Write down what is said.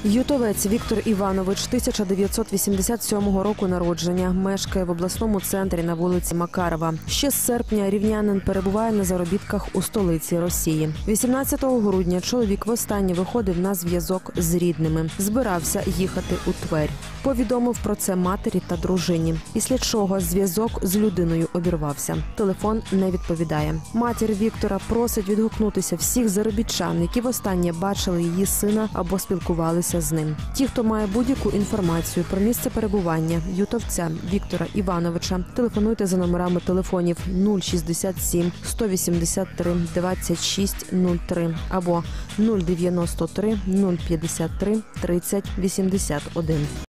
Ютовець Віктор Іванович, 1987 року народження, мешкає в обласному центрі на вулиці Макарова. Ще з серпня рівнянин перебуває на заробітках у столиці Росії. 18 грудня чоловік востаннє виходив на зв'язок з рідними. Збирався їхати у Тверь. Повідомив про це матері та дружині. Після чого зв'язок з людиною обірвався. Телефон не відповідає. Матір Віктора просить відгукнутися всіх заробітчан, які востаннє бачили її сина або спілкувалися з ним. Ті, хто має будь-яку інформацію про місце перебування ютовця Віктора Івановича, телефонуйте за номерами телефонів 067 183 26 03 або 093 053 30 81.